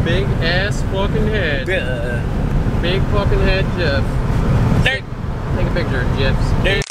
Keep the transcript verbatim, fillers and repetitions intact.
big ass fucking head. Duh. Big fucking head, Jeff. Dirt. Take a picture, Jeff's big